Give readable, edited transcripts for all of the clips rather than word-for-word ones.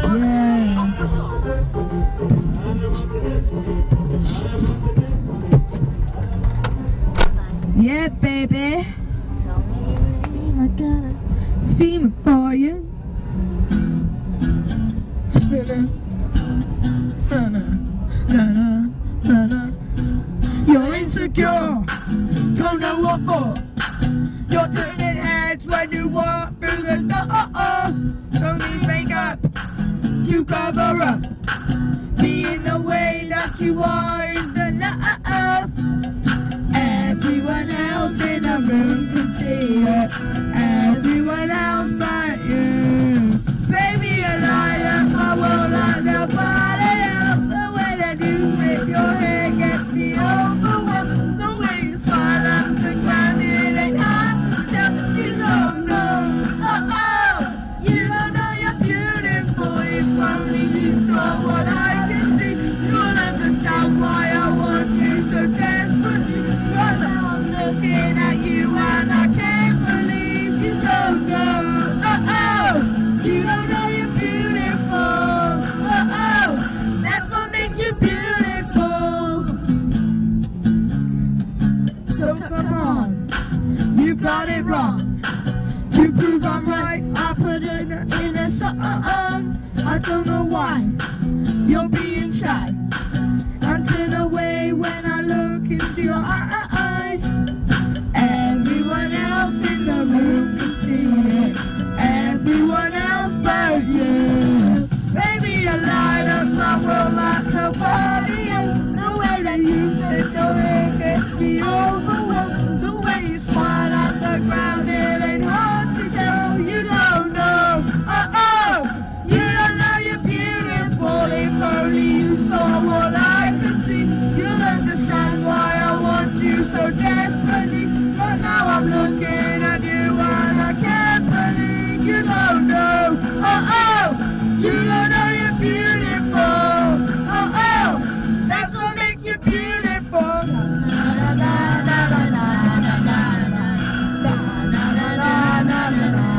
Yeah. Opera songs. Yeah, baby. Tell me your name, I got a Theme for you. You're insecure, don't know what for. You're turning heads when you walk through the door. Don't need makeup to cover up. Being the way that you are is enough. Everyone else in the room can see it. Everyone else but you. Baby, you light up my world like nobody else. The way that you flip your hair gets me overwhelmed. The way you smile at the ground, it ain't hard to tell. You don't know, oh, you don't know you're beautiful. If only you saw what I can see, you'll understand why I want you so desperately. Right now I'm looking at you and I can't believe you don't know, oh, you don't know you're beautiful, oh, that's what makes you beautiful. So come on, you got it wrong. To prove I'm right, I put it in a song. I don't know why you're being shy. I turn away when I look into your eyes. Everyone else in the room can see it. Everyone else but you. Baby, you light up my world like nobody else. The way that you flip your hair gets me overwhelmed. The way you smile at the ground, it ain't hard to tell. You don't know, oh, you don't know you're beautiful. If only you saw what I can see, you'll understand why I want you so desperately. But now I'm looking at you and I can't believe you don't know, oh, you don't know you're beautiful, oh, that's what makes you beautiful. Na, na, na, na, na, na, na, na, na, na, na, na, na.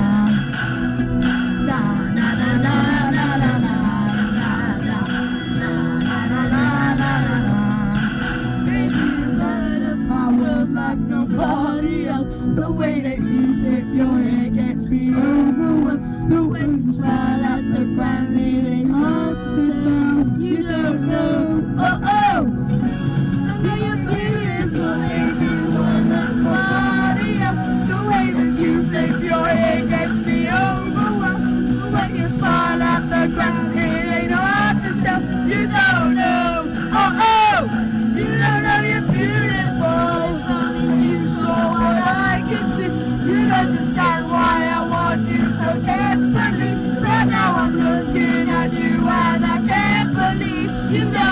Like nobody else. The way that you flip your hair gets me overwhelmed. The way you smile at the ground, it ain't hard to tell. You don't know, oh, I know you're beautiful, baby, you're nobody else. The way that you flip your hair gets me overwhelmed. The way you smile at the ground, it ain't hard to tell. You don't know, oh, you don't know you're beautiful. You'd understand why I want you so desperately. Right now I'm looking at you and I can't believe you know.